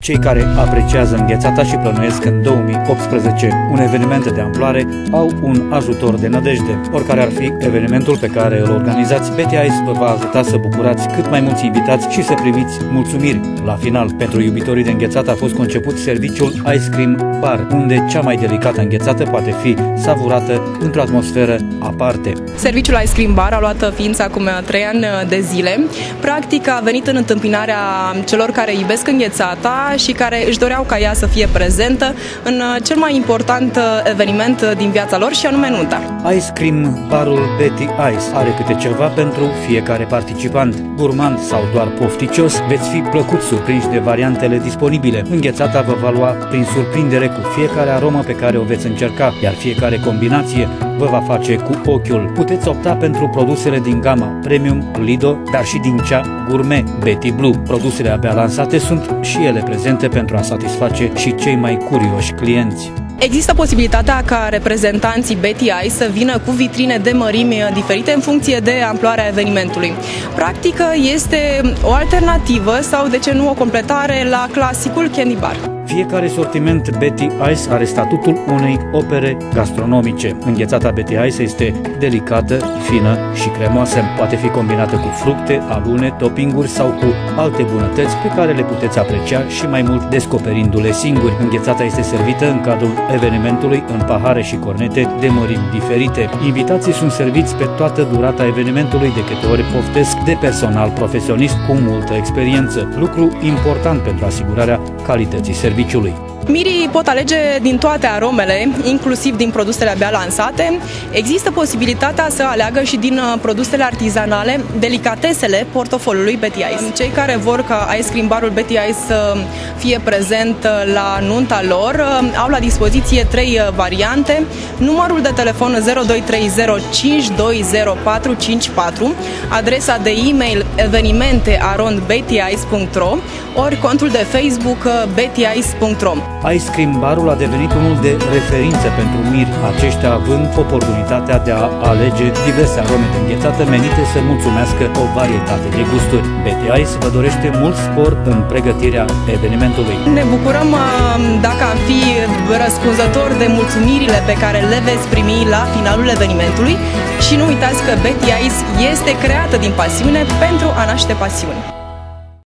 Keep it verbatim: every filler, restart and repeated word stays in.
Cei care apreciază înghețata și plănuiesc în două mii optsprezece un eveniment de amploare au un ajutor de nădejde. Oricare ar fi evenimentul pe care îl organizați, Betty Ice vă va ajuta să bucurați cât mai mulți invitați și să primiți mulțumiri. La final, pentru iubitorii de înghețată a fost conceput serviciul Ice Cream Bar, unde cea mai delicată înghețată poate fi savurată într-o atmosferă aparte. Serviciul Ice Cream Bar a luat ființă acum trei ani de zile. Practic a venit în întâmpinarea celor care iubesc înghețata și care își doreau ca ea să fie prezentă în cel mai important eveniment din viața lor, și anume nunta. Ice Cream Barul Betty Ice are câte ceva pentru fiecare participant. Gurmand sau doar pofticios, veți fi plăcut surprinși de variantele disponibile. Înghețata vă va lua prin surprindere cu fiecare aromă pe care o veți încerca, iar fiecare combinație vă va face cu ochiul. Puteți opta pentru produsele din gama Premium, Lido, dar și din cea Gourmet Betty Blue. Produsele abia lansate sunt și ele prezente pentru a satisface și cei mai curioși clienți. Există posibilitatea ca reprezentanții Betty Ice să vină cu vitrine de mărimi diferite în funcție de amploarea evenimentului. Practic este o alternativă sau, de ce nu, o completare la clasicul Candy Bar. Fiecare sortiment Betty Ice are statutul unei opere gastronomice. Înghețata Betty Ice este delicată, fină și cremoasă. Poate fi combinată cu fructe, alune, toppinguri sau cu alte bunătăți pe care le puteți aprecia și mai mult descoperindu-le singuri. Înghețata este servită în cadrul evenimentului în pahare și cornete de mărimi diferite. Invitații sunt serviți pe toată durata evenimentului, de câte ori poftesc, de personal profesionist cu multă experiență, lucru important pentru asigurarea calității serviciului. Mirii pot alege din toate aromele, inclusiv din produsele abia lansate. Există posibilitatea să aleagă și din produsele artizanale, delicatesele portofoliului Betty Ice. Cei care vor ca Ice Cream Barul Betty Ice să fie prezent la nunta lor au la dispoziție trei variante. Numărul de telefon zero doi trei zero cinci doi zero patru cinci patru, adresa de e-mail evenimente arond betty ice punct ro ori contul de Facebook betty ice punct ro. Ice Cream Barul a devenit unul de referință pentru miri, aceștia având oportunitatea de a alege diverse arome de înghețată menite să mulțumească o varietate de gusturi. Betty Ice vă dorește mult spor în pregătirea evenimentului. Ne bucurăm dacă am fi răspunzători de mulțumirile pe care le veți primi la finalul evenimentului și nu uitați că Betty Ice este creată din pasiune pentru a naște pasiuni.